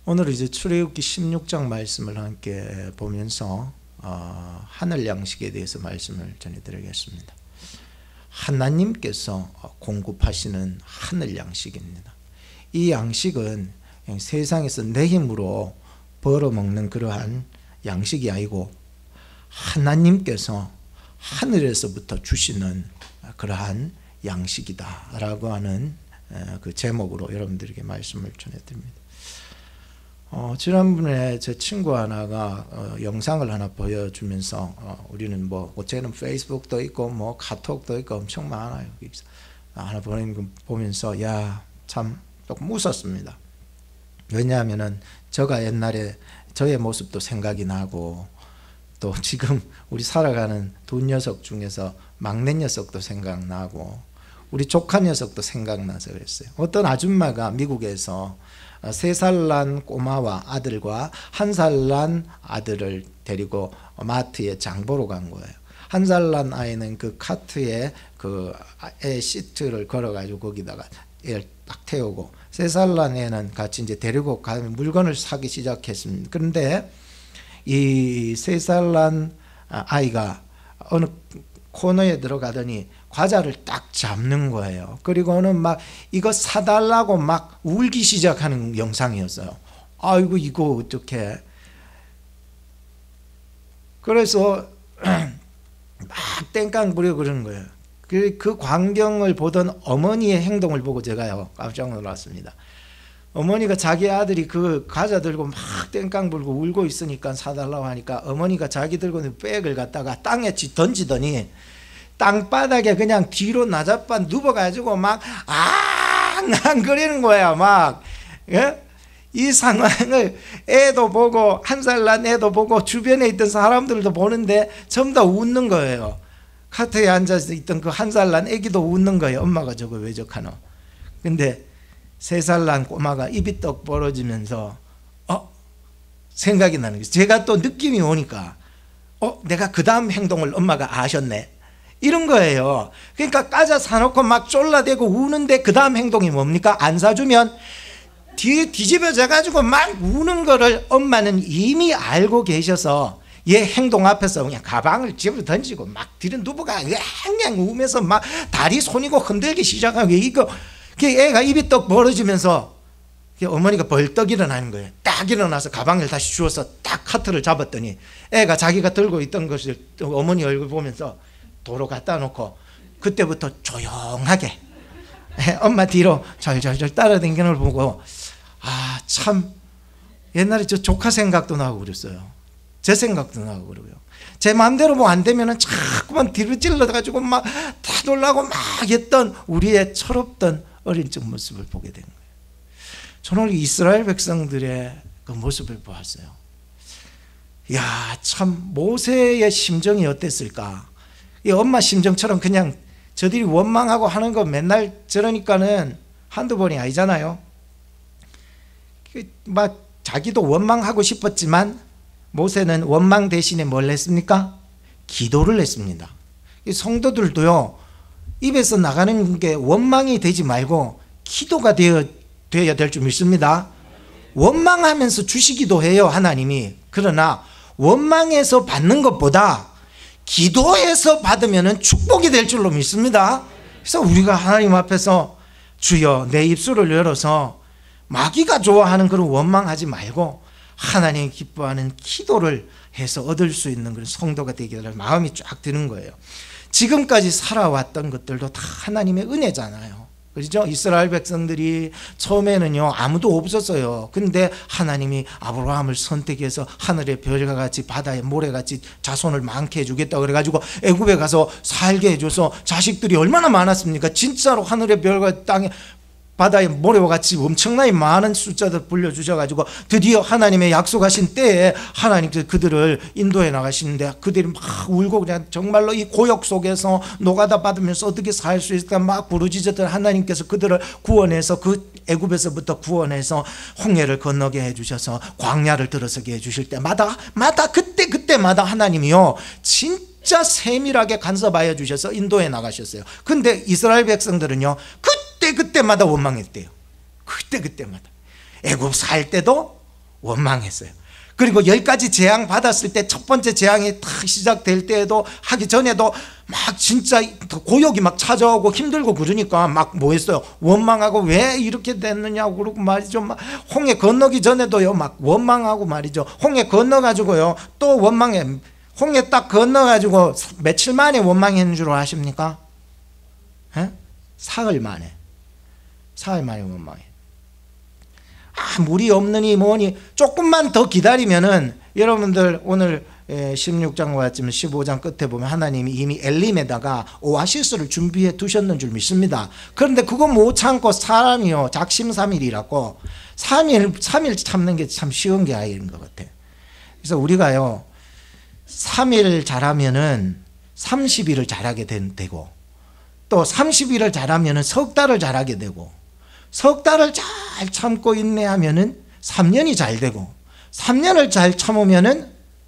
오늘 이제 출애굽기 16장 말씀을 함께 보면서 하늘 양식에 대해서 말씀을 전해드리겠습니다. 하나님께서 공급하시는 하늘 양식입니다. 이 양식은 그냥 세상에서 내 힘으로 벌어먹는 그러한 양식이 아니고 하나님께서 하늘에서부터 주시는 그러한 양식이다라고 하는 그 제목으로 여러분들에게 말씀을 전해드립니다. 지난번에 제 친구 하나가 영상을 하나 보여주면서 우리는 쟤는 페이스북도 있고 카톡도 있고 엄청 많아요. 하나 보면서 참 조금 웃었습니다. 왜냐하면은 저가 옛날에 저의 모습도 생각이 나고 또 지금 우리 살아가는 두 녀석 중에서 막내 녀석도 생각나고 우리 조카 녀석도 생각나서 그랬어요. 어떤 아줌마가 미국에서 3살 난 꼬마와 아들과 1살 난 아들을 데리고 마트에 장 보러 간 거예요. 1살 난 아이는 그 카트에 그 애 시트를 걸어가지고 거기다가 애를 딱 태우고 3살 난 애는 같이 이제 데리고 가면 물건을 사기 시작했습니다. 그런데 이 3살 난 아이가 어느 코너에 들어가더니 과자를 딱 잡는 거예요. 그리고는 막 이거 사달라고 막 울기 시작하는 영상이었어요. 아이고 이거 어떡해. 그래서 막 땡깡 부려 그러는 거예요. 그 광경을 보던 어머니의 행동을 보고 제가요 깜짝 놀랐습니다. 어머니가 자기 아들이 그 과자 들고 막 땡깡 불고 울고 있으니까 사달라고 하니까 어머니가 자기 들고 있는 백을 갖다가 땅에 던지더니 땅바닥에 그냥 뒤로 나자빠 누워가지고 막 앙앙거리는 거야. 막 이 상황을 애도 보고 1살 난 애도 보고 주변에 있던 사람들도 보는데 전부 다 웃는 거예요. 카트에 앉아서 있던 그 1살 난 애기도 웃는 거예요. 엄마가 저거 왜 저카노. 근데 3살 난 꼬마가 입이 떡 벌어지면서 생각이 나는 거예요. 제가 또 느낌이 오니까 내가 그 다음 행동을 엄마가 아셨네 이런 거예요. 그러니까 과자 사놓고 막 쫄라대고 우는데 그 다음 행동이 뭡니까? 안 사주면 뒤에 뒤집어져 가지고 막 우는 거를 엄마는 이미 알고 계셔서 얘 행동 앞에서 그냥 가방을 집어 던지고 막 뒤로 누워가 그냥 우면서 막 다리 손이고 흔들기 시작하고 이거 애가 입이 떡 벌어지면서 어머니가 벌떡 일어나는 거예요. 딱 일어나서 가방을 다시 주워서 딱 카트를 잡았더니 애가 자기가 들고 있던 것을 어머니 얼굴 보면서 도로 갖다 놓고 그때부터 조용하게 엄마 뒤로 절절절 따라다니는 걸 보고 참 옛날에 저 조카 생각도 나고 그랬어요. 제 생각도 나고 그러고요. 제 마음대로 안 되면은 자꾸만 뒤로 찔러가지고 막 타돌라고 막 했던 우리의 철없던 어린 적 모습을 보게 된 거예요. 저는 이스라엘 백성들의 그 모습을 보았어요. 참 모세의 심정이 어땠을까? 이 엄마 심정처럼 그냥 저들이 원망하고 하는 거 맨날 저러니까는 한두 번이 아니잖아요. 막 자기도 원망하고 싶었지만 모세는 원망 대신에 뭘 했습니까? 기도를 했습니다. 성도들도요 입에서 나가는 게 원망이 되지 말고 기도가 되어야 될 줄 믿습니다. 원망하면서 주시기도 해요 하나님이. 그러나 원망해서 받는 것보다 기도해서 받으면 축복이 될 줄로 믿습니다. 그래서 우리가 하나님 앞에서 주여 내 입술을 열어서 마귀가 좋아하는 그런 원망하지 말고 하나님이 기뻐하는 기도를 해서 얻을 수 있는 그런 성도가 되기를 마음이 쫙 드는 거예요. 지금까지 살아왔던 것들도 다 하나님의 은혜잖아요. 그렇죠? 이스라엘 백성들이 처음에는요 아무도 없었어요. 근데 하나님이 아브라함을 선택해서 하늘의 별과 같이 바다의 모래같이 자손을 많게 해주겠다고 그래가지고 애굽에 가서 살게 해줘서 자식들이 얼마나 많았습니까? 진짜로 하늘의 별과 땅에 바다의 모래와 같이 엄청나게 많은 숫자들 불려주셔가지고 드디어 하나님의 약속하신 때에 하나님께서 그들을 인도해 나가시는데 그들이 막 울고 그냥 정말로 이 고역 속에서 노가다 받으면서 어떻게 살 수 있을까 막 부르짖었던 하나님께서 그들을 구원해서 그 애굽에서부터 구원해서 홍해를 건너게 해주셔서 광야를 들어서게 해주실 때마다 그때마다 하나님이요 진짜 세밀하게 간섭하여 주셔서 인도해 나가셨어요. 근데 이스라엘 백성들은요 그때마다 원망했대요. 그때마다 애굽 살 때도 원망했어요. 그리고 10가지 재앙 받았을 때 첫 번째 재앙이 탁 시작될 때에도 하기 전에도 막 진짜 고역이 막 찾아오고 힘들고 그러니까 막 뭐 했어요? 원망하고 왜 이렇게 됐느냐고 그러고 말이죠. 막 홍해 건너기 전에도요 막 원망하고 말이죠. 홍해 건너가지고요 또 원망해. 홍해 딱 건너가지고 며칠 만에 원망했는 줄 아십니까? 에? 사흘 만에 원망해. 물이 없느니 뭐니 조금만 더 기다리면은 여러분들 오늘 16장과 같지만 15장 끝에 보면 하나님이 이미 엘림에다가 오아시스를 준비해 두셨는 줄 믿습니다. 그런데 그거 못 참고 사람이요 작심삼일이라고 3일 참는 게 참 쉬운 게 아닌 것 같아요. 그래서 우리가요 3일 잘하면은 30일을 잘하게 되고 또 30일을 잘하면은 석 달을 잘하게 되고 석 달을 잘 참고 인내하면은 3년이 잘 되고 3년을 잘 참으면은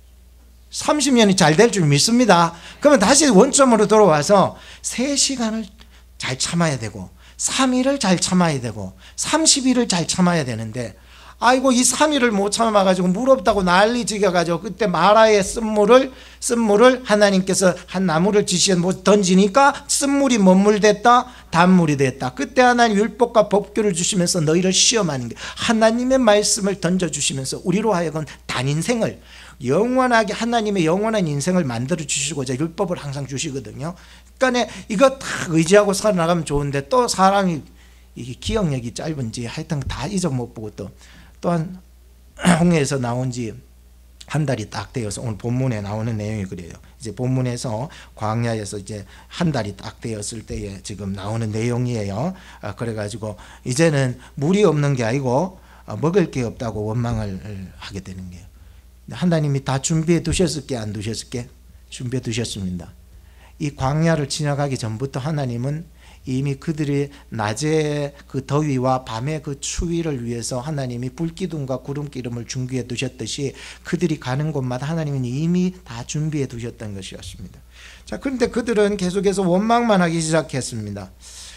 30년이 잘 될 줄 믿습니다. 그러면 다시 원점으로 돌아와서 3시간을 잘 참아야 되고 3일을 잘 참아야 되고 30일을 잘 참아야 되는데 아이고 이 3일을 못 참아가지고 물 없다고 난리 지겨가지고 그때 마라의 쓴물을 하나님께서 한 나무를 지시해 던지니까 쓴물이 뭔 물 됐다? 단물이 됐다. 그때 하나님 율법과 법규를 주시면서 너희를 시험하는 게 하나님의 말씀을 던져주시면서 우리로 하여금 단인생을 영원하게 하나님의 영원한 인생을 만들어 주시고자 율법을 항상 주시거든요. 그러니까 이거 다 의지하고 살아나가면 좋은데 또 사람이 이게 기억력이 짧은지 하여튼 다 잊어먹고 또한 홍해에서 나온 지 한 달이 딱 되어서 오늘 본문에 나오는 내용이 그래요. 이제 본문에서 광야에서 이제 한 달이 딱 되었을 때에 지금 나오는 내용이에요. 그래가지고 이제는 물이 없는 게 아니고 먹을 게 없다고 원망을 하게 되는 거예요. 하나님이 다 준비해 두셨을 게 안 두셨을 게 준비해 두셨습니다. 이 광야를 지나가기 전부터 하나님은 이미 그들이 낮에 그 더위와 밤의 그 추위를 위해서 하나님이 불기둥과 구름기름을 준비해 두셨듯이 그들이 가는 곳마다 하나님은 이미 다 준비해 두셨던 것이었습니다. 자, 그런데 그들은 계속해서 원망만 하기 시작했습니다.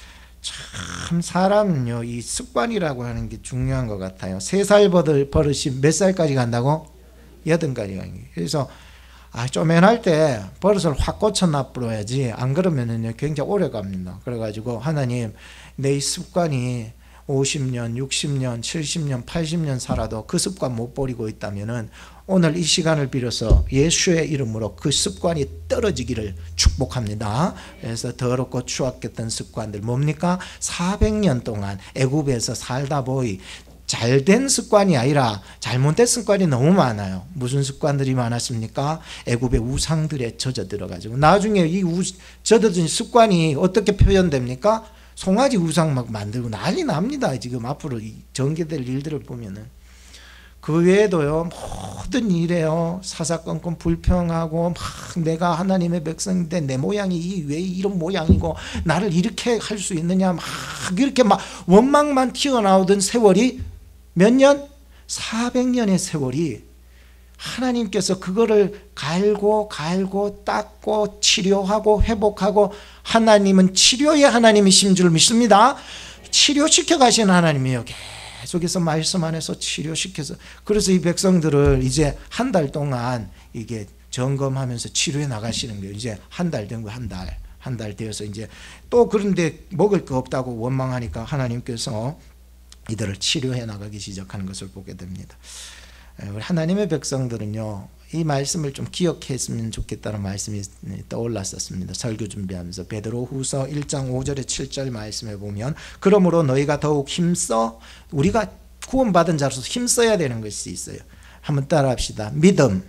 참 사람은요 이 습관이라고 하는 게 중요한 것 같아요. 3살 버릇이 몇 살까지 간다고? 8까지 가는 거예요. 그래서 쪼맨할 때 버릇을 확 고쳐놔 버려야지 안 그러면은 굉장히 오래 갑니다. 그래가지고 하나님 내 이 습관이 50년, 60년, 70년, 80년 살아도 그 습관 못 버리고 있다면은 오늘 이 시간을 빌어서 예수의 이름으로 그 습관이 떨어지기를 축복합니다. 그래서 더럽고 추악했던 습관들 뭡니까? 400년 동안 애굽에서 살다 보이 잘된 습관이 아니라 잘못된 습관이 너무 많아요. 무슨 습관들이 많았습니까? 애굽의 우상들에 젖어들어가지고 나중에 이 젖어든 습관이 어떻게 표현됩니까? 송아지 우상 막 만들고 난리 납니다. 지금 앞으로 전개될 일들을 보면은 그 외에도요 모든 일에요 사사건건 불평하고 막 내가 하나님의 백성인데 내 모양이 왜 이런 모양이고 나를 이렇게 할 수 있느냐 막 이렇게 막 원망만 튀어나오던 세월이 몇 년? 400년의 세월이 하나님께서 그거를 갈고 닦고 치료하고 회복하고 하나님은 치료의 하나님이신 줄 믿습니다. 치료시켜 가시는 하나님이에요. 계속해서 말씀 안에서 치료시켜서 그래서 이 백성들을 이제 한 달 동안 이게 점검하면서 치료해 나가시는 거예요. 이제 한 달 된 거 한 달 되어서 이제 또 그런데 먹을 거 없다고 원망하니까 하나님께서 이들을 치료해 나가기 시작하는 것을 보게 됩니다. 우리 하나님의 백성들은요 이 말씀을 좀 기억했으면 좋겠다는 말씀이 떠올랐었습니다. 설교 준비하면서 베드로후서 1장 5절에 7절 말씀에 보면 그러므로 너희가 더욱 힘써 우리가 구원받은 자로서 힘써야 되는 것이 있어요. 한번 따라합시다. 믿음,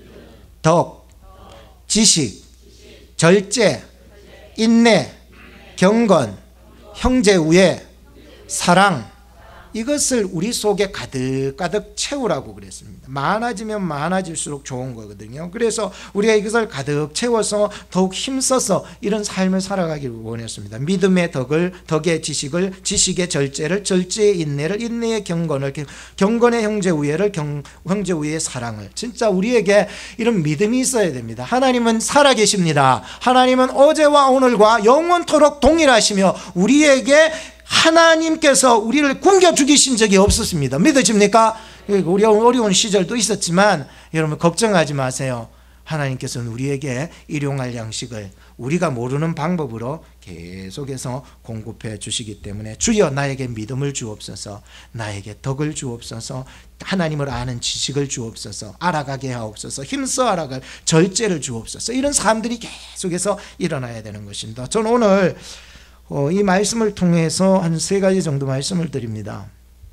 덕, 지식, 절제, 인내, 경건, 형제 우애, 사랑 이것을 우리 속에 가득 채우라고 그랬습니다. 많아지면 많아질수록 좋은 거거든요. 그래서 우리가 이것을 가득 채워서 더욱 힘써서 이런 삶을 살아가기를 원했습니다. 믿음의 덕을, 덕의 지식을, 지식의 절제를, 절제의 인내를, 인내의 경건을, 경건의 형제 우애를, 형제 우애의 사랑을. 진짜 우리에게 이런 믿음이 있어야 됩니다. 하나님은 살아계십니다. 하나님은 어제와 오늘과 영원토록 동일하시며 우리에게 하나님께서 우리를 굶겨 죽이신 적이 없었습니다. 믿으십니까? 우리 어려운 시절도 있었지만 여러분 걱정하지 마세요. 하나님께서는 우리에게 일용할 양식을 우리가 모르는 방법으로 계속해서 공급해 주시기 때문에 주여 나에게 믿음을 주옵소서, 나에게 덕을 주옵소서, 하나님을 아는 지식을 주옵소서, 알아가게 하옵소서, 힘써 알아갈 절제를 주옵소서. 이런 사람들이 계속해서 일어나야 되는 것입니다. 저는 오늘 이 말씀을 통해서 한 3가지 정도 말씀을 드립니다.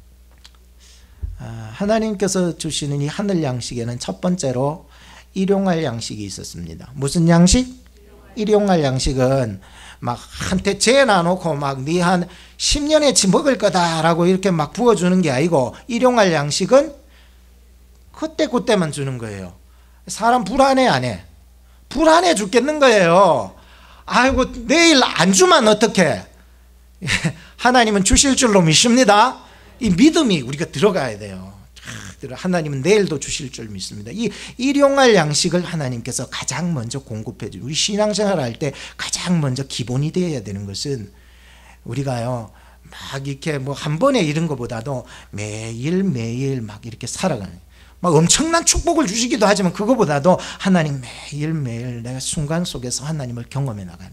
하나님께서 주시는 이 하늘 양식에는 첫 번째로 일용할 양식이 있었습니다. 무슨 양식? 일용할 양식은 막 한테 재놔놓고 막 네 한 10년치 먹을 거다라고 이렇게 막 부어주는 게 아니고, 일용할 양식은 그때그때만 주는 거예요. 사람 불안해 안 해? 불안해 죽겠는 거예요. 아이고 내일 안 주면 어떡해? 하나님은 주실 줄로 믿습니다. 이 믿음이 우리가 들어가야 돼요. 하나님은 내일도 주실 줄 믿습니다. 이 일용할 양식을 하나님께서 가장 먼저 공급해 주고, 우리 신앙생활 할 때 가장 먼저 기본이 되어야 되는 것은, 우리가요 막 이렇게 뭐 한 번에 이런 것보다도 매일매일 막 이렇게 살아가는, 막 엄청난 축복을 주시기도 하지만 그거보다도 하나님 매일매일 내가 순간 속에서 하나님을 경험해 나가는,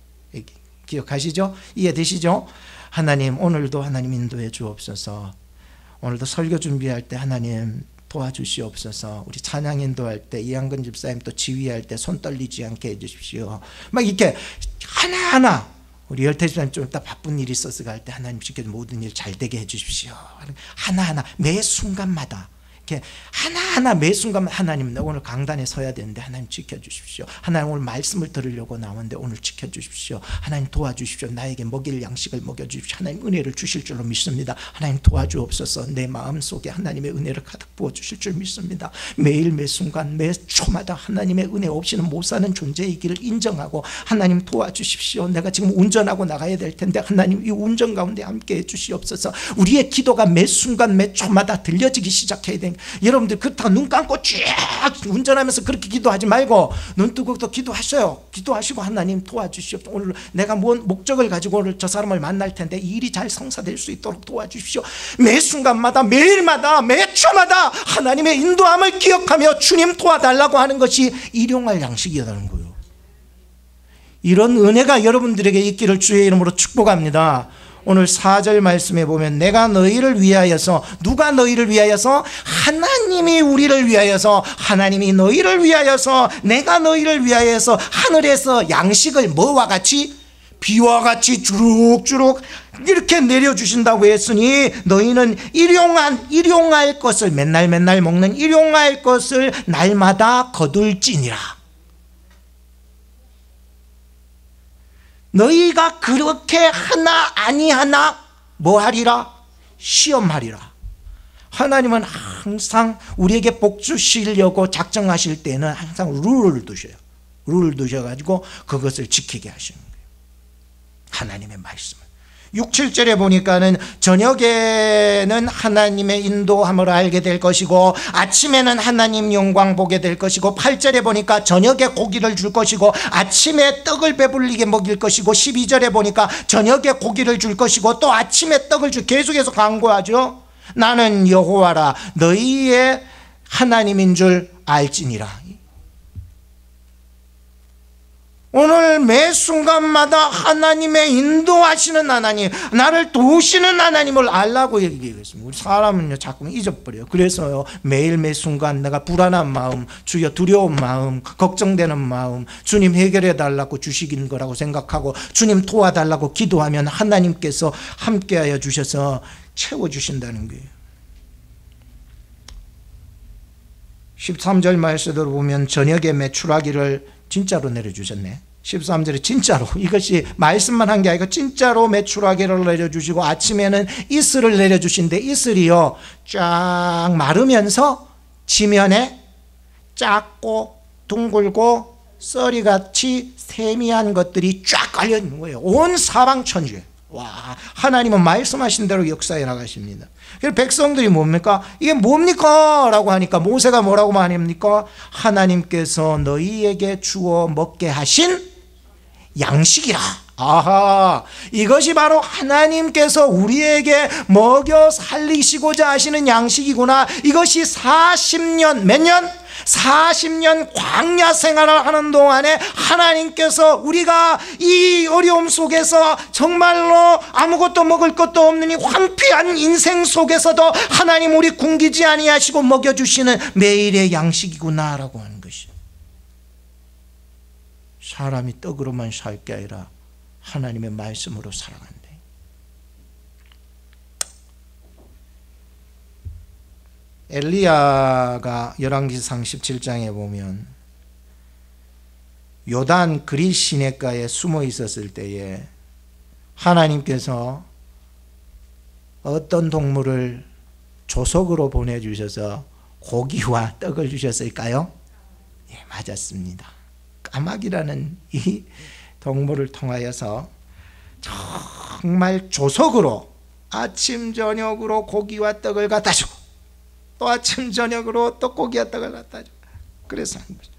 기억하시죠? 이해되시죠? 하나님 오늘도 하나님 인도해 주옵소서. 오늘도 설교 준비할 때 하나님 도와주시옵소서. 우리 찬양 인도할 때 이한근 집사님 또 지휘할 때 손 떨리지 않게 해주십시오. 막 이렇게 하나하나, 우리 열태 집사님 좀 이따 바쁜 일이 있어서 갈 때 하나님 지켜서 모든 일 잘 되게 해주십시오. 하나하나 매 순간마다 이렇게 하나하나 매 순간, 하나님 오늘 강단에 서야 되는데 하나님 지켜주십시오. 하나님 오늘 말씀을 들으려고 나오는데 오늘 지켜주십시오. 하나님 도와주십시오. 나에게 먹일 양식을 먹여주십시오. 하나님 은혜를 주실 줄로 믿습니다. 하나님 도와주옵소서. 내 마음속에 하나님의 은혜를 가득 부어주실 줄 믿습니다. 매일 매 순간 매 초마다 하나님의 은혜 없이는 못 사는 존재이기를 인정하고, 하나님 도와주십시오. 내가 지금 운전하고 나가야 될 텐데 하나님 이 운전 가운데 함께 해주시옵소서. 우리의 기도가 매 순간 매 초마다 들려지기 시작해야 됩니다. 여러분들 그렇다고 눈 감고 쫙 운전하면서 그렇게 기도하지 말고 눈 뜨고 또 기도하셔요. 기도하시고 하나님 도와주십시오. 오늘 내가 뭔 목적을 가지고 오늘 저 사람을 만날 텐데 이 일이 잘 성사될 수 있도록 도와주십시오. 매 순간마다 매일마다 매 초마다 하나님의 인도함을 기억하며 주님 도와달라고 하는 것이 일용할 양식이라는 거예요. 이런 은혜가 여러분들에게 있기를 주의 이름으로 축복합니다. 오늘 4절 말씀에 보면 내가 너희를 위하여서, 누가 너희를 위하여서? 하나님이 우리를 위하여서, 하나님이 너희를 위하여서, 내가 너희를 위하여서 하늘에서 양식을 뭐와 같이? 비와 같이 주룩주룩 이렇게 내려주신다고 했으니 너희는 일용할 것을, 맨날 먹는 일용할 것을 날마다 거둘지니라. 너희가 그렇게 하나 아니하나 뭐하리라? 시험하리라. 하나님은 항상 우리에게 복 주시려고 작정하실 때는 항상 룰을 두셔요. 룰을 두셔가지고 그것을 지키게 하시는 거예요. 하나님의 말씀을. 6, 7절에 보니까는 저녁에는 하나님의 인도함을 알게 될 것이고 아침에는 하나님 영광 보게 될 것이고, 8절에 보니까 저녁에 고기를 줄 것이고 아침에 떡을 배불리게 먹일 것이고, 12절에 보니까 저녁에 고기를 줄 것이고 또 아침에 떡을 줄, 계속해서 광고하죠. 나는 여호와라 너희의 하나님인 줄 알지니라. 오늘 매 순간마다 하나님의 인도하시는 하나님, 나를 도우시는 하나님을 알라고 얘기했습니다. 우리 사람은요 자꾸 잊어버려요. 그래서요 매일 매 순간 내가 불안한 마음, 주여 두려운 마음, 걱정되는 마음, 주님 해결해 달라고 주시긴 거라고 생각하고 주님 도와달라고 기도하면 하나님께서 함께하여 주셔서 채워주신다는 거예요. 13절 말씀대로 보면 저녁에 메추라기를 진짜로 내려주셨네. 13절에 진짜로, 이것이 말씀만 한 게 아니고 진짜로 메추라기를 내려주시고 아침에는 이슬을 내려주신데, 이슬이요 쫙 마르면서 지면에 작고 둥글고 썰이같이 세미한 것들이 쫙 깔려있는 거예요. 온 사방천지에. 와, 하나님은 말씀하신 대로 역사해 나가십니다. 그래서 백성들이 뭡니까? 이게 뭡니까? 라고 하니까 모세가 뭐라고 말합니까? 하나님께서 너희에게 주어 먹게 하신 양식이라 아하, 이것이 바로 하나님께서 우리에게 먹여 살리시고자 하시는 양식이구나. 이것이 40년, 몇 년? 40년 광야 생활을 하는 동안에 하나님께서 우리가 이 어려움 속에서 정말로 아무것도 먹을 것도 없는 이 황폐한 인생 속에서도 하나님 우리 굶기지 아니하시고 먹여주시는 매일의 양식이구나 라고 하는 것이요. 사람이 떡으로만 살 게 아니라 하나님의 말씀으로 살아간대. 엘리야가 열왕기상 17장에 보면 요단 그릿 시냇가에 숨어 있었을 때에 하나님께서 어떤 동물을 조석으로 보내주셔서 고기와 떡을 주셨을까요? 예, 맞았습니다. 까마귀라는 이 동물을 통하여서 정말 조석으로 아침 저녁으로 고기와 떡을 갖다 주고 또 아침 저녁으로 떡고기와 떡을 갖다 주고 그래서 한 거죠.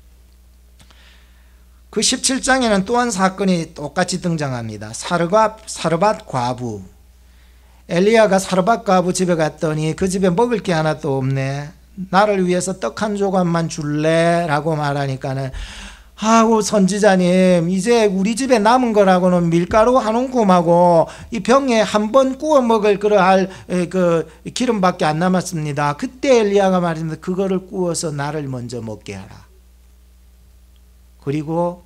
그 17장에는 또 한 사건이 똑같이 등장합니다. 사르밧 과부. 엘리야가 사르밧 과부 집에 갔더니 그 집에 먹을 게 하나도 없네. 나를 위해서 떡 한 조각만 줄래? 라고 말하니까는 아우 선지자님, 이제 우리 집에 남은 거라고는 밀가루 한 움큼하고 이 병에 한 번 구워 먹을 그러할 그 기름밖에 안 남았습니다. 그때 엘리야가 말했는데 그거를 구워서 나를 먼저 먹게 하라. 그리고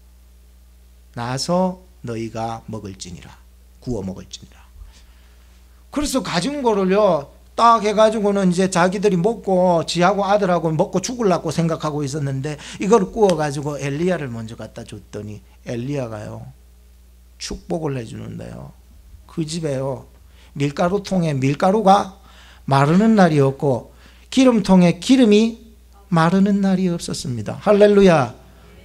나서 너희가 먹을지니라. 구워 먹을지니라. 그래서 가진 거를요 딱 해가지고는 이제 자기들이 먹고 지하고 아들하고 먹고 죽으려고 생각하고 있었는데 이걸 구워가지고 엘리야를 먼저 갖다 줬더니 엘리야가요 축복을 해주는데요 그 집에요 밀가루통에 밀가루가 마르는 날이 없고 기름통에 기름이 마르는 날이 없었습니다. 할렐루야.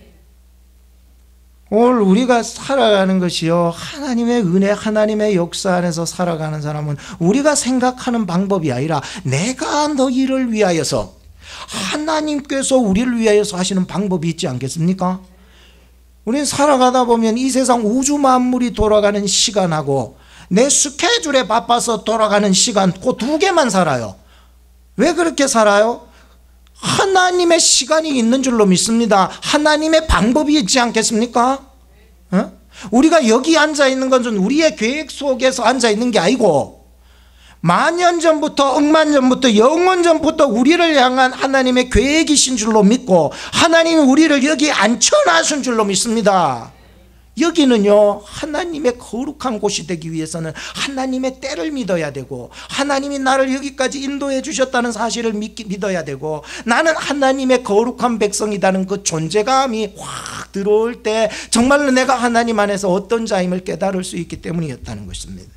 오늘 우리가 살아가는 것이요 하나님의 은혜 하나님의 역사 안에서 살아가는 사람은 우리가 생각하는 방법이 아니라 내가 너희를 위하여서 하나님께서 우리를 위하여서 하시는 방법이 있지 않겠습니까? 우리는 살아가다 보면 이 세상 우주 만물이 돌아가는 시간하고 내 스케줄에 바빠서 돌아가는 시간 그 두 개만 살아요. 왜 그렇게 살아요? 하나님의 시간이 있는 줄로 믿습니다. 하나님의 방법이 있지 않겠습니까? 우리가 여기 앉아 있는 것은 우리의 계획 속에서 앉아 있는 게 아니고 만년 전부터 억만 전부터 영원 전부터 우리를 향한 하나님의 계획이신 줄로 믿고 하나님이 우리를 여기 앉혀놔신 줄로 믿습니다. 여기는요 하나님의 거룩한 곳이 되기 위해서는 하나님의 때를 믿어야 되고 하나님이 나를 여기까지 인도해 주셨다는 사실을 믿어야 되고 나는 하나님의 거룩한 백성이라는 그 존재감이 확 들어올 때 정말로 내가 하나님 안에서 어떤 자임을 깨달을 수 있기 때문이었다는 것입니다.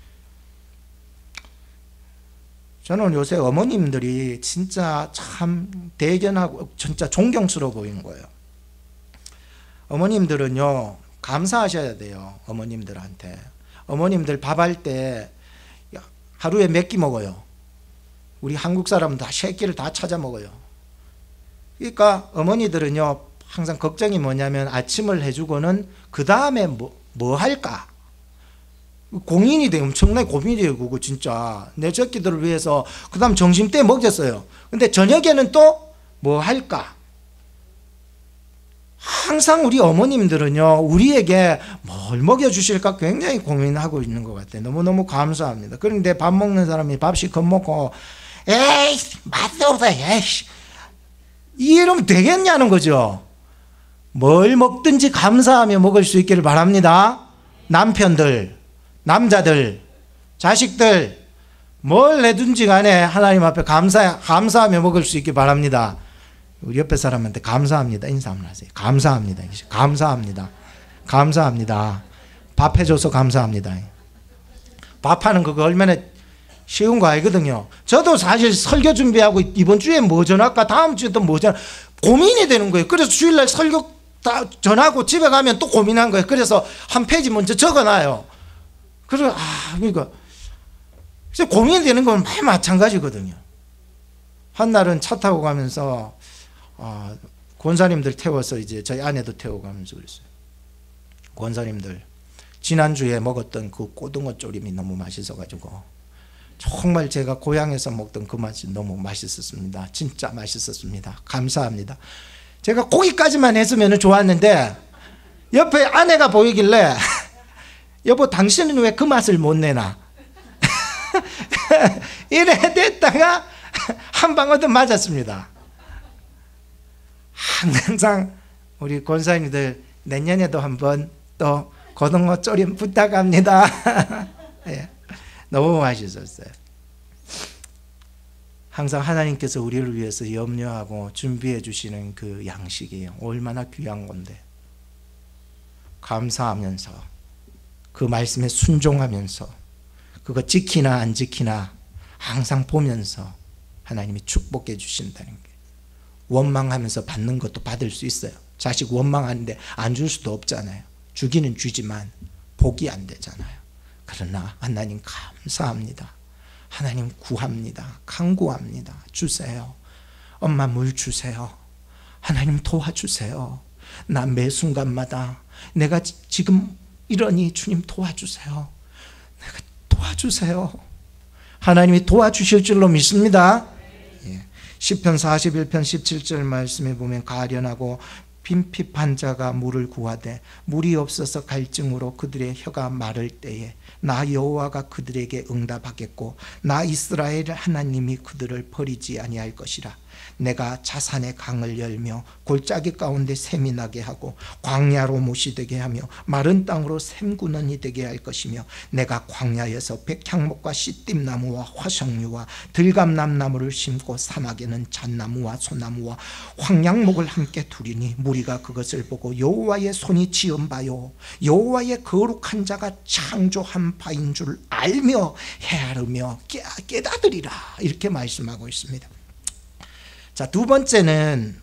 저는 요새 어머님들이 진짜 참 대견하고 진짜 존경스러워 보이는 거예요. 어머님들은요 감사하셔야 돼요. 어머님들한테. 어머님들 밥할 때 하루에 몇 끼 먹어요. 우리 한국 사람은 다 세 끼를 다 찾아 먹어요. 그러니까 어머니들은요 항상 걱정이 뭐냐면 아침을 해주고는 그 다음에 뭐 할까 공인이 돼. 엄청나게 고민이 돼요. 그거 진짜 내 새끼들을 위해서. 그 다음 점심때 먹였어요. 근데 저녁에는 또 뭐 할까. 항상 우리 어머님들은요 우리에게 뭘 먹여주실까 굉장히 고민하고 있는 것 같아요. 너무너무 감사합니다. 그런데 밥 먹는 사람이 밥 실컷 먹고 에이 맛도 없어 에이씨 이러면 되겠냐는 거죠. 뭘 먹든지 감사하며 먹을 수 있기를 바랍니다. 남편들, 남자들, 자식들 뭘 해든지 간에 하나님 앞에 감사하며 먹을 수 있기 바랍니다. 우리 옆에 사람한테 감사합니다 인사 한번 하세요. 감사합니다. 감사합니다. 감사합니다. 밥 해줘서 감사합니다. 밥하는 그거 얼마나 쉬운 거 아니거든요. 저도 사실 설교 준비하고 이번 주에 뭐 전할까 다음 주에 또 뭐 전 고민이 되는 거예요. 그래서 주일날 설교 다 전하고 집에 가면 또 고민한 거예요. 그래서 한 페이지 먼저 적어놔요. 그래서 그러니까 고민이 되는 건 많이 마찬가지거든요. 한날은 차 타고 가면서 권사님들 태워서 이제 저희 아내도 태우고 가면서 그랬어요. 권사님들 지난주에 먹었던 그 고등어 조림이 너무 맛있어가지고 정말 제가 고향에서 먹던 그 맛이 너무 맛있었습니다. 진짜 맛있었습니다. 감사합니다. 제가 고기까지만 했으면 좋았는데 옆에 아내가 보이길래 여보 당신은 왜 그 맛을 못 내나 이래 됐다가 한 방 얻어 맞았습니다. 항상 우리 권사님들 내년에도 한번 또 고등어 조림 부탁합니다. 예, 너무 맛있었어요. 항상 하나님께서 우리를 위해서 염려하고 준비해 주시는 그 양식이에요. 얼마나 귀한 건데. 감사하면서 그 말씀에 순종하면서 그거 지키나 안 지키나 항상 보면서 하나님이 축복해 주신다는 게, 원망하면서 받는 것도 받을 수 있어요. 자식 원망하는데 안 줄 수도 없잖아요. 주기는 주지만 복이 안 되잖아요. 그러나 하나님 감사합니다. 하나님 구합니다. 간구합니다. 주세요. 엄마 물 주세요. 하나님 도와주세요. 나 매 순간마다 내가 지금 이러니 주님 도와주세요. 내가 도와주세요. 하나님이 도와주실 줄로 믿습니다. 예. 시편 41편 17절 말씀에 보면 가련하고 빈핍한 자가 물을 구하되 물이 없어서 갈증으로 그들의 혀가 마를 때에 나 여호와가 그들에게 응답하겠고 나 이스라엘 하나님이 그들을 버리지 아니할 것이라. 내가 자산의 강을 열며 골짜기 가운데 샘이 나게 하고 광야로 못이 되게 하며 마른 땅으로 샘구멍이 되게 할 것이며 내가 광야에서 백향목과 시띠나무와 화석류와 들감남나무를 심고 사막에는 잣나무와 소나무와 황양목을 함께 두리니 무리가 그것을 보고 여호와의 손이 지은 바요 여호와의 거룩한 자가 창조한 바인 줄 알며 헤아르며 깨닫으리라. 이렇게 말씀하고 있습니다. 자, 두 번째는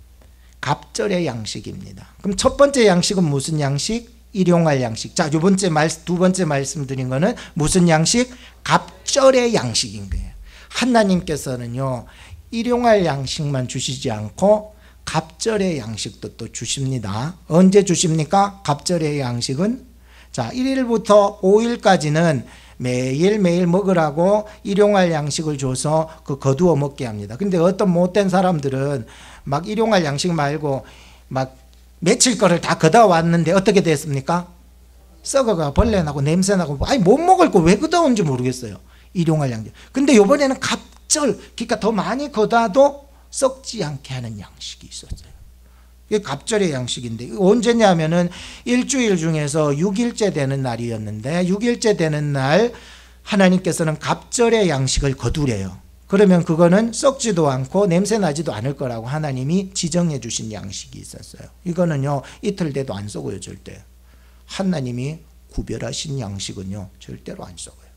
갑절의 양식입니다. 그럼 첫 번째 양식은 무슨 양식? 일용할 양식. 자, 두 번째 말씀드린 거는 무슨 양식? 갑절의 양식인 거예요. 하나님께서는요, 일용할 양식만 주시지 않고 갑절의 양식도 또 주십니다. 언제 주십니까? 갑절의 양식은 자, 1일부터 5일까지는 매일매일 먹으라고 일용할 양식을 줘서 그 거두어 먹게 합니다. 근데 어떤 못된 사람들은 막 일용할 양식 말고 막 며칠 거를 다 걷어 왔는데 어떻게 됐습니까? 썩어가 벌레 나고 냄새 나고 아니 못 먹을 거 왜 걷어 온지 모르겠어요. 일용할 양식. 근데 이번에는 갑절, 그러니까 더 많이 걷어도 썩지 않게 하는 양식이 있었어요. 이게 갑절의 양식인데 언제냐면은 일주일 중에서 6일째 되는 날이었는데 6일째 되는 날 하나님께서는 갑절의 양식을 거두래요. 그러면 그거는 썩지도 않고 냄새 나지도 않을 거라고 하나님이 지정해 주신 양식이 있었어요. 이거는요 이틀 돼도 안 썩어요. 절대. 하나님이 구별하신 양식은요 절대로 안 썩어요.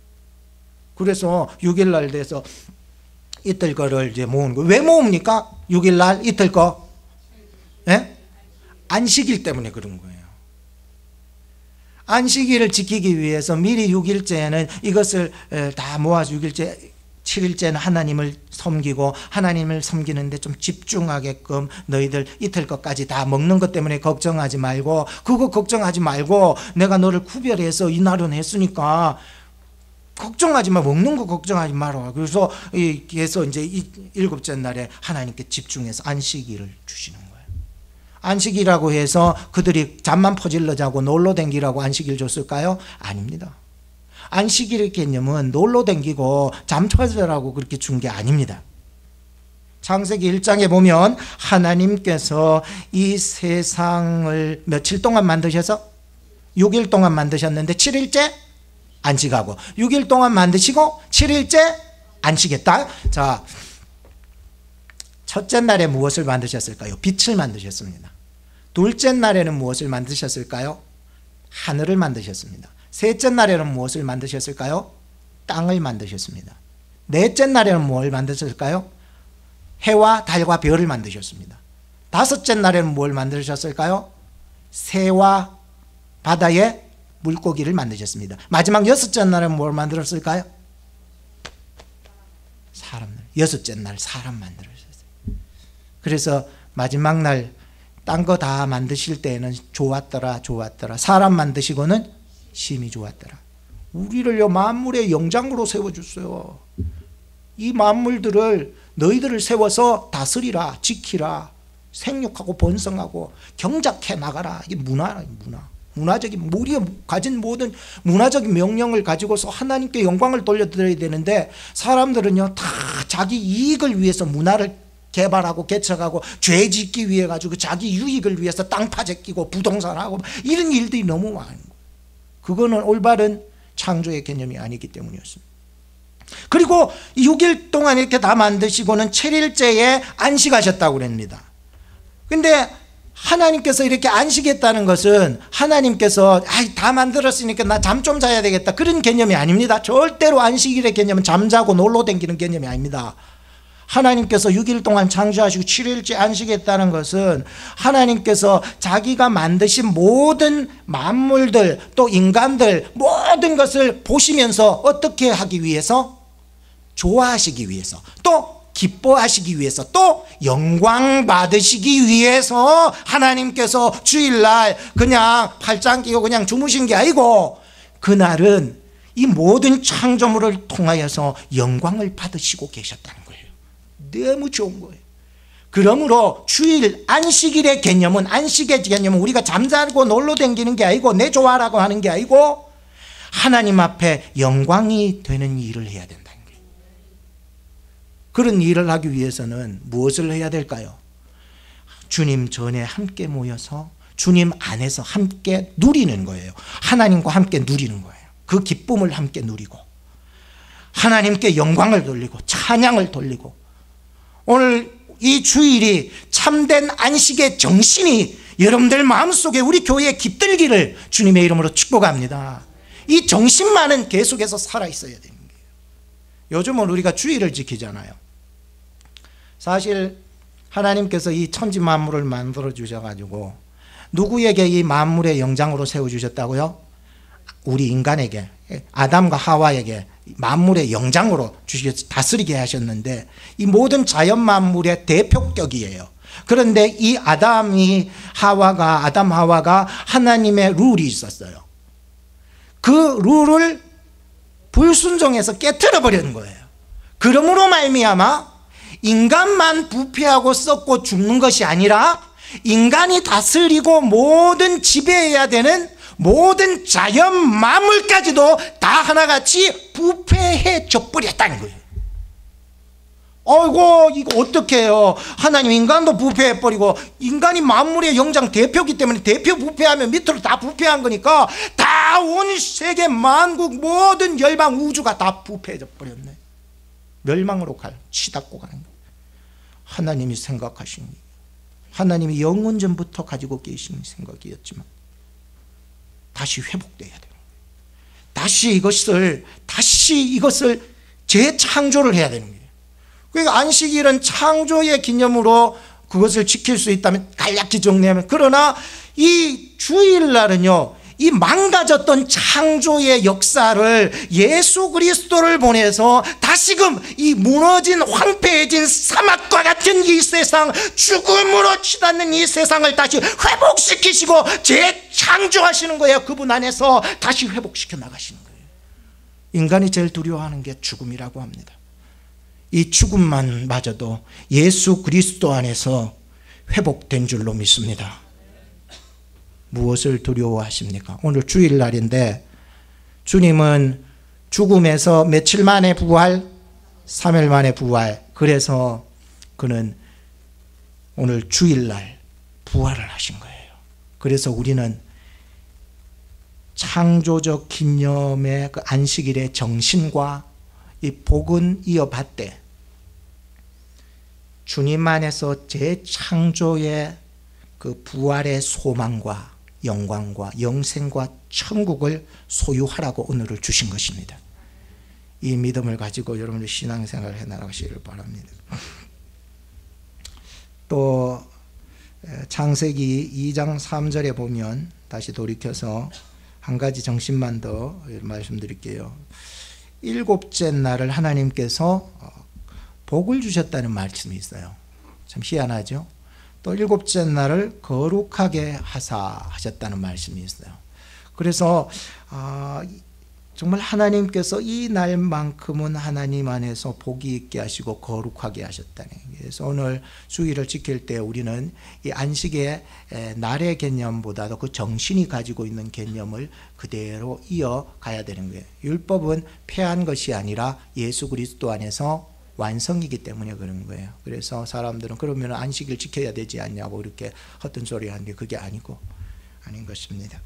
그래서 6일 날 돼서 이틀 거를 이제 모으는 거예요. 왜 모읍니까? 6일 날 이틀 거? 예? 안식일 때문에 그런 거예요. 안식일을 지키기 위해서 미리 6일째에는 이것을 다 모아서 6일째 7일째는 하나님을 섬기고 하나님을 섬기는데 좀 집중하게끔 너희들 이틀 것까지 다 먹는 것 때문에 걱정하지 말고 그거 걱정하지 말고 내가 너를 구별해서 이 날은 했으니까 걱정하지 마. 먹는 거 걱정하지 마라. 그래서 이제 일곱째 날에 하나님께 집중해서 안식일을 주시는 거예요. 안식이라고 해서 그들이 잠만 퍼질러 자고 놀러 댕기라고 안식일 줬을까요? 아닙니다. 안식일의 개념은 놀러 댕기고 잠 퍼지라고 그렇게 준 게 아닙니다. 창세기 1장에 보면 하나님께서 이 세상을 며칠 동안 만드셔서 6일 동안 만드셨는데 7일째 안식하고 6일 동안 만드시고 7일째 안식했다. 자, 첫째 날에 무엇을 만드셨을까요? 빛을 만드셨습니다. 둘째 날에는 무엇을 만드셨을까요? 하늘을 만드셨습니다. 셋째 날에는 무엇을 만드셨을까요? 땅을 만드셨습니다. 넷째 날에는 뭘 만드셨을까요? 해와 달과 별을 만드셨습니다. 다섯째 날에는 뭘 만드셨을까요? 새와 바다의 물고기를 만드셨습니다. 마지막 여섯째 날에는 뭘 만들었을까요? 사람을. 여섯째 날 사람 만들었어요. 그래서 마지막 날 딴 거 다 만드실 때에는 좋았더라 좋았더라. 사람 만드시고는 심히 좋았더라. 우리를요 만물의 영장으로 세워줬어요. 이 만물들을 너희들을 세워서 다스리라, 지키라, 생육하고 번성하고 경작해 나가라. 이게 문화적인 우리가 가진 모든 문화적인 명령을 가지고서 하나님께 영광을 돌려드려야 되는데, 사람들은요 다 자기 이익을 위해서 문화를 개발하고 개척하고 죄 짓기 위해 가지고 자기 유익을 위해서 땅 파재끼고 부동산하고 이런 일들이 너무 많은 거예요. 그거는 올바른 창조의 개념이 아니기 때문이었습니다. 그리고 6일 동안 이렇게 다 만드시고는 7일째에 안식하셨다고 그럽니다. 근데 하나님께서 이렇게 안식했다는 것은 하나님께서 다 만들었으니까 나 잠 좀 자야 되겠다 그런 개념이 아닙니다. 절대로 안식일의 개념은 잠자고 놀러 다니는 개념이 아닙니다. 하나님께서 6일 동안 창조하시고 7일째 안식했다는 것은 하나님께서 자기가 만드신 모든 만물들 또 인간들 모든 것을 보시면서 어떻게 하기 위해서? 좋아하시기 위해서, 또 기뻐하시기 위해서, 또 영광 받으시기 위해서 하나님께서 주일날 그냥 팔짱 끼고 그냥 주무신 게 아니고 그날은 이 모든 창조물을 통하여서 영광을 받으시고 계셨다는 거예요. 너무 좋은 거예요. 그러므로 주일 안식일의 개념은, 안식의 개념은 우리가 잠자고 놀러 다니는 게 아니고 내 좋아라고 하는 게 아니고 하나님 앞에 영광이 되는 일을 해야 된다는 거예요. 그런 일을 하기 위해서는 무엇을 해야 될까요? 주님 전에 함께 모여서 주님 안에서 함께 누리는 거예요. 하나님과 함께 누리는 거예요. 그 기쁨을 함께 누리고 하나님께 영광을 돌리고 찬양을 돌리고, 오늘 이 주일이 참된 안식의 정신이 여러분들 마음속에 우리 교회에 깃들기를 주님의 이름으로 축복합니다. 이 정신만은 계속해서 살아있어야 되는 거예요. 요즘은 우리가 주일을 지키잖아요. 사실 하나님께서 이 천지 만물을 만들어 주셔가지고 누구에게 이 만물의 영장으로 세워주셨다고요? 우리 인간에게, 아담과 하와에게 만물의 영장으로 주셔서 다스리게 하셨는데 이 모든 자연 만물의 대표격이에요. 그런데 이 아담 하와가 하나님의 룰이 있었어요. 그 룰을 불순종해서 깨트려 버리는 거예요. 그러므로 말미암아 인간만 부패하고 썩고 죽는 것이 아니라 인간이 다스리고 모든 지배해야 되는 모든 자연 만물까지도 다 하나같이 부패해져 버렸다는 거예요. 어이고 이거 어떻게 해요? 하나님 인간도 부패해버리고, 인간이 만물의 영장 대표이기 때문에 대표 부패하면 밑으로 다 부패한 거니까 다 온 세계 만국 모든 열방 우주가 다 부패해져 버렸네. 멸망으로 치닫고 가는 거예요. 하나님이 생각하신 거예요. 하나님이 영원 전부터 가지고 계신 생각이었지만 다시 회복돼야 돼요. 다시 이것을 재창조를 해야 되는 거예요. 그러니까 안식일은 창조의 기념으로 그것을 지킬 수 있다면 간략히 정리하면, 그러나 이 주일날은요 이 망가졌던 창조의 역사를 예수 그리스도를 보내서 다시금 이 무너진 황폐해진 사막과 같은 이 세상, 죽음으로 치닫는 이 세상을 다시 회복시키시고 재창조하시는 거예요. 그분 안에서 다시 회복시켜 나가시는 거예요. 인간이 제일 두려워하는 게 죽음이라고 합니다. 이 죽음만 마저도 예수 그리스도 안에서 회복된 줄로 믿습니다. 무엇을 두려워하십니까? 오늘 주일날인데 주님은 죽음에서 며칠 만에 부활? 3일 만에 부활. 그래서 그는 오늘 주일날 부활을 하신 거예요. 그래서 우리는 창조적 기념의 그 안식일의 정신과 이 복은 이어받되 주님 안에서 재창조의 그 부활의 소망과 영광과 영생과 천국을 소유하라고 오늘을 주신 것입니다. 이 믿음을 가지고 여러분들 신앙생활을 해나가시기를 바랍니다. 또 창세기 2장 3절에 보면 다시 돌이켜서 한 가지 정신만 더 말씀드릴게요. 일곱째 날을 하나님께서 복을 주셨다는 말씀이 있어요. 참 희한하죠. 또 일곱째 날을 거룩하게 하셨다는 말씀이 있어요. 그래서 정말 하나님께서 이 날만큼은 하나님 안에서 복이 있게 하시고 거룩하게 하셨다네. 그래서 오늘 주일을 지킬 때 우리는 이 안식의 날의 개념보다도 그 정신이 가지고 있는 개념을 그대로 이어가야 되는 거예요. 율법은 폐한 것이 아니라 예수 그리스도 안에서 완성이기 때문에 그런 거예요. 그래서 사람들은 그러면 안식일 지켜야 되지 않냐고 이렇게 헛된 소리 하는데 그게 아닌 것입니다.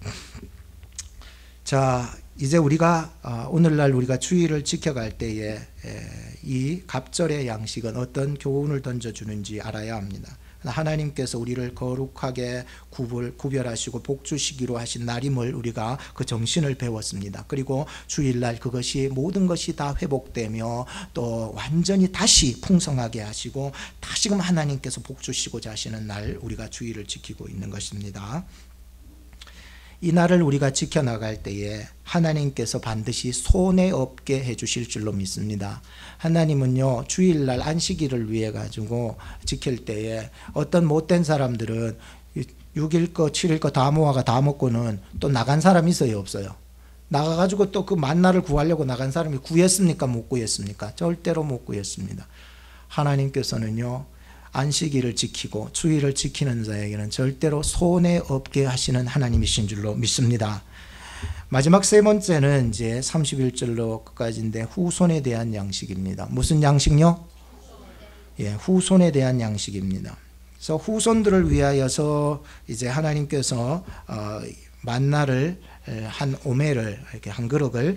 자, 이제 우리가 오늘날 우리가 주일을 지켜갈 때에 이 갑절의 양식은 어떤 교훈을 던져주는지 알아야 합니다. 하나님께서 우리를 거룩하게 구별하시고 복주시기로 하신 날임을 우리가 그 정신을 배웠습니다. 그리고 주일날 그것이 모든 것이 다 회복되며 또 완전히 다시 풍성하게 하시고 다시금 하나님께서 복주시고자 하시는 날 우리가 주일을 지키고 있는 것입니다. 이 날을 우리가 지켜나갈 때에 하나님께서 반드시 손해 없게 해주실 줄로 믿습니다. 하나님은요, 주일날 안식일을 위해 가지고 지킬 때에 어떤 못된 사람들은 6일 거 7일 거 다 모아가 다 먹고는 또 나간 사람이 있어요, 없어요? 나가가지고 또 그 만나를 구하려고 나간 사람이 구했습니까, 못 구했습니까? 절대로 못 구했습니다. 하나님께서는요, 안식일을 지키고 주일을 지키는 자에게는 절대로 손해 없게 하시는 하나님이신 줄로 믿습니다. 마지막 세 번째는 이제 31절로 끝까지인데 후손에 대한 양식입니다. 무슨 양식요? 후손에 대한 양식입니다. 그래서 후손들을 위하여서 이제 하나님께서 만나를 한 오멜을 이렇게 한 그릇을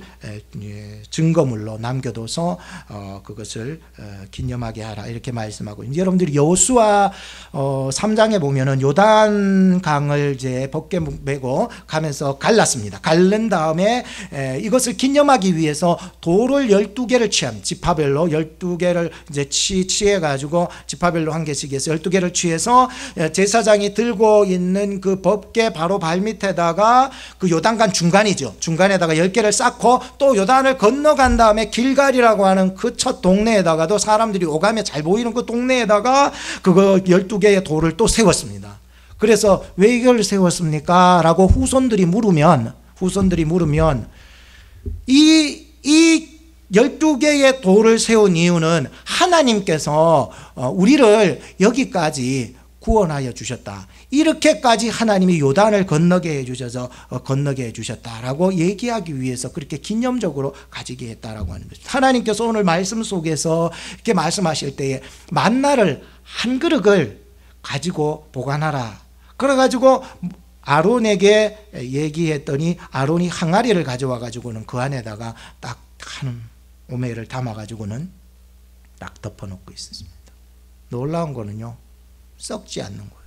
증거물로 남겨둬서 그것을 기념하게 하라 이렇게 말씀하고, 여러분들이 여호수아 3장에 보면은 요단 강을 이제 벗게 메고 가면서 갈랐습니다. 갈른 다음에 이것을 기념하기 위해서 돌을 12개를 취합니다. 지파별로 12개를 이제 취해 가지고 지파별로 한 개씩 해서 12개를 취해서 제사장이 들고 있는 그 벗게 바로 발밑에다가 그 요단강 중간이죠. 중간에다가 10개를 쌓고 또 요단을 건너간 다음에 길갈이라고 하는 그 첫 동네에다가도 사람들이 오가며 잘 보이는 그 동네에다가 그거 12개의 돌을 또 세웠습니다. 그래서 왜 이걸 세웠습니까? 라고 후손들이 물으면 이 12개의 돌을 세운 이유는 하나님께서 우리를 여기까지 구원하여 주셨다. 이렇게까지 하나님이 요단을 건너게 해주셔서 건너게 해주셨다라고 얘기하기 위해서 그렇게 기념적으로 가지게 했다라고 하는 것입니다. 하나님께서 오늘 말씀 속에서 이렇게 말씀하실 때에 만나를 한 그릇을 가지고 보관하라. 그래가지고 아론에게 얘기했더니 아론이 항아리를 가져와 가지고는 그 안에다가 딱 한 오멜을 담아 가지고는 딱 덮어놓고 있었습니다. 놀라운 거는요, 썩지 않는 거예요.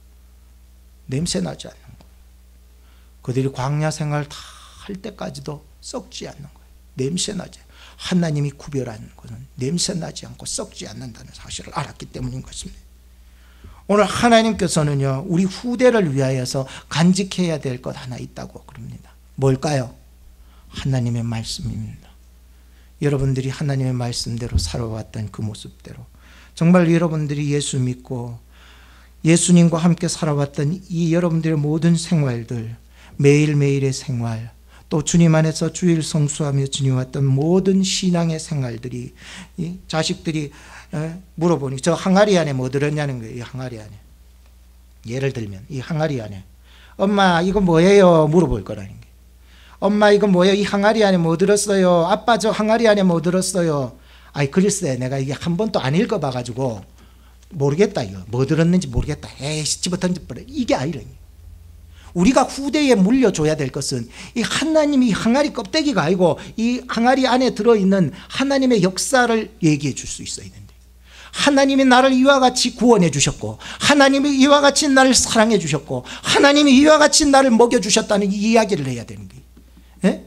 냄새 나지 않는 거예요. 그들이 광야 생활 다 할 때까지도 썩지 않는 거예요. 냄새 나지. 하나님이 구별하는 것은 냄새 나지 않고 썩지 않는다는 사실을 알았기 때문인 것입니다. 오늘 하나님께서는요, 우리 후대를 위하여서 간직해야 될 것 하나 있다고 그럽니다. 뭘까요? 하나님의 말씀입니다. 여러분들이 하나님의 말씀대로 살아왔던 그 모습대로 정말 여러분들이 예수 믿고 예수님과 함께 살아왔던 이 여러분들의 모든 생활들, 매일매일의 생활, 또 주님 안에서 주일 성수하며 주님 왔던 모든 신앙의 생활들이, 이 자식들이 물어보니 저 항아리 안에 뭐 들었냐는 거예요. 이 항아리 안에, 예를 들면 이 항아리 안에 엄마 이거 뭐예요? 물어볼 거라는 거예요. 엄마 이거 뭐예요? 이 항아리 안에 뭐 들었어요? 아빠 저 항아리 안에 뭐 들었어요? 아이 글쎄 내가 이게 한 번도 안 읽어봐가지고 모르겠다. 이거 뭐 들었는지 모르겠다. 에이씨 집어 던져버려. 이게 아니라, 우리가 후대에 물려줘야 될 것은 이 하나님이 항아리 껍데기가 아니고 이 항아리 안에 들어있는 하나님의 역사를 얘기해 줄 수 있어야 된다. 하나님이 나를 이와 같이 구원해 주셨고, 하나님이 이와 같이 나를 사랑해 주셨고, 하나님이 이와 같이 나를 먹여주셨다는 이 이야기를 해야 되는 거예요. 예?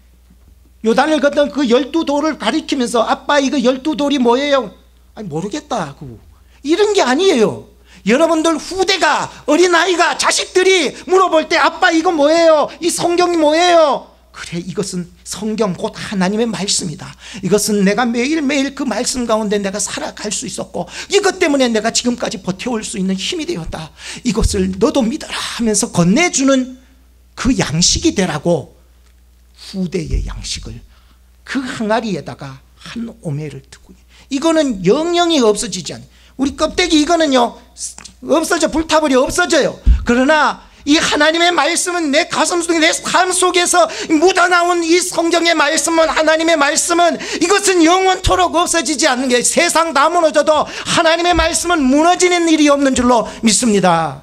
요단을 건넌 그 12돌을 가리키면서 아빠 이거 12돌이 뭐예요? 아니 모르겠다. 이런 게 아니에요. 여러분들 후대가, 어린아이가, 자식들이 물어볼 때 아빠 이거 뭐예요? 이 성경이 뭐예요? 그래, 이것은 성경 곧 하나님의 말씀이다. 이것은 내가 매일매일 그 말씀 가운데 내가 살아갈 수 있었고 이것 때문에 내가 지금까지 버텨올 수 있는 힘이 되었다. 이것을 너도 믿어라 하면서 건네주는 그 양식이 되라고 후대의 양식을 그 항아리에다가 한 오매를 두고, 이거는 영영이 없어지지 않아요. 우리 껍데기 이거는요 없어져, 불타버려 없어져요. 그러나 이 하나님의 말씀은 내 가슴 속에, 내 삶 속에서 묻어나온 이 성경의 말씀은, 하나님의 말씀은, 이것은 영원토록 없어지지 않는 게, 세상 다 무너져도 하나님의 말씀은 무너지는 일이 없는 줄로 믿습니다.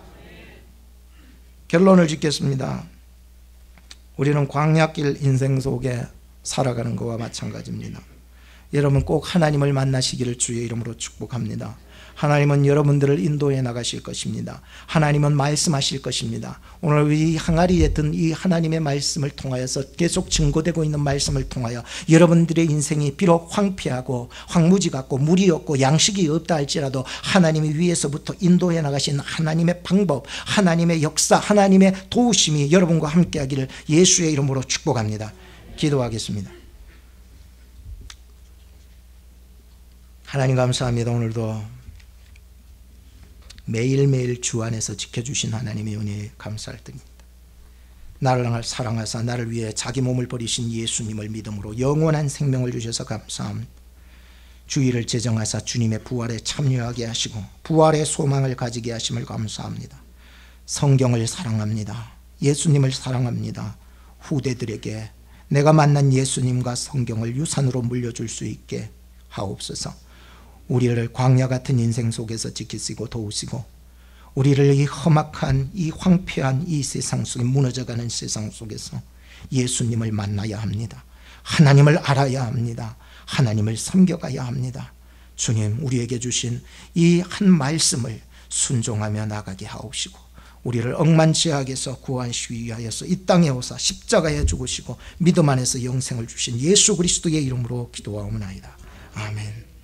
결론을 짓겠습니다. 우리는 광야길 인생 속에 살아가는 것과 마찬가지입니다. 여러분 꼭 하나님을 만나시기를 주의 이름으로 축복합니다. 하나님은 여러분들을 인도해 나가실 것입니다. 하나님은 말씀하실 것입니다. 오늘 이 항아리에 든 이 하나님의 말씀을 통하여서 계속 증거되고 있는 말씀을 통하여 여러분들의 인생이 비록 황폐하고 황무지 같고 물이 없고 양식이 없다 할지라도 하나님이 위에서부터 인도해 나가신 하나님의 방법, 하나님의 역사, 하나님의 도우심이 여러분과 함께 하기를 예수의 이름으로 축복합니다. 기도하겠습니다. 하나님 감사합니다. 오늘도 매일매일 주 안에서 지켜주신 하나님의 은혜에 감사를 드립니다. 나를 사랑하사 나를 위해 자기 몸을 버리신 예수님을 믿음으로 영원한 생명을 주셔서 감사합니다. 주의를 제정하사 주님의 부활에 참여하게 하시고 부활의 소망을 가지게 하심을 감사합니다. 성경을 사랑합니다. 예수님을 사랑합니다. 후대들에게 내가 만난 예수님과 성경을 유산으로 물려줄 수 있게 하옵소서. 우리를 광야 같은 인생 속에서 지키시고 도우시고 우리를 이 험악한, 이 황폐한 이 세상 속에, 무너져가는 세상 속에서 예수님을 만나야 합니다. 하나님을 알아야 합니다. 하나님을 섬겨가야 합니다. 주님, 우리에게 주신 이 한 말씀을 순종하며 나가게 하옵시고 우리를 억만죄악에서 구하시기 위하여서 이 땅에 오사 십자가에 죽으시고 믿음 안에서 영생을 주신 예수 그리스도의 이름으로 기도하옵나이다. 아멘.